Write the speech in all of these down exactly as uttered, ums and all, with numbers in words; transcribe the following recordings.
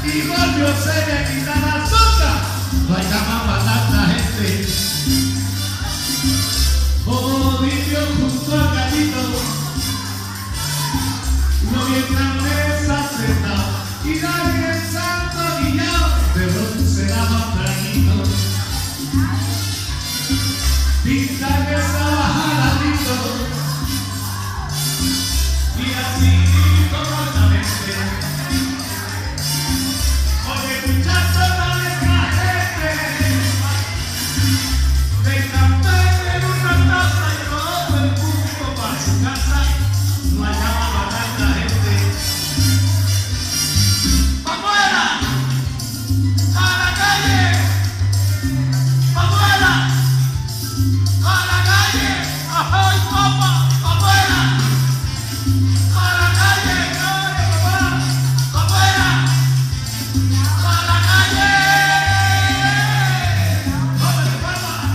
y golpeo se me quita la soga. Bailaba tanta gente, como vivió junto al gallito, no mientras mesa sentado y nadie el santo guillao, pero será más tranquilo. Pinta que estaba jaladito y así correctamente. Oye muchacho, no le cajete, de café en una taza y todo el mundo para su casa, no hallaba tanta gente. ¡Pa' afuera! ¡A la calle! ¡Pa' afuera! ¡A la calle! ¡Ay, papá! ¡Pa' afuera! ¡A la calle! ¡Ay, papá! ¡Pa' afuera! ¡A la calle! ¡Jóvene, papá!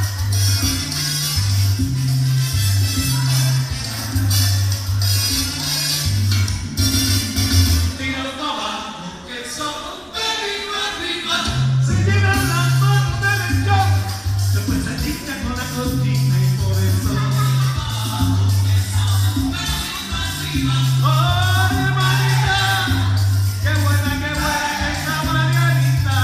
Tira los abajo que son de arriba, arriba, se llenan las manos del lechón, después se limpia con la cortina y por eso. ¡Oh, hermanita! ¡Qué buena, qué buena esa Marianita!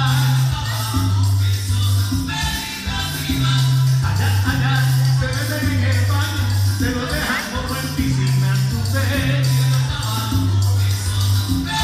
Allá, allá, se meten en el baño, se lo dejan como en piscina, tú sé.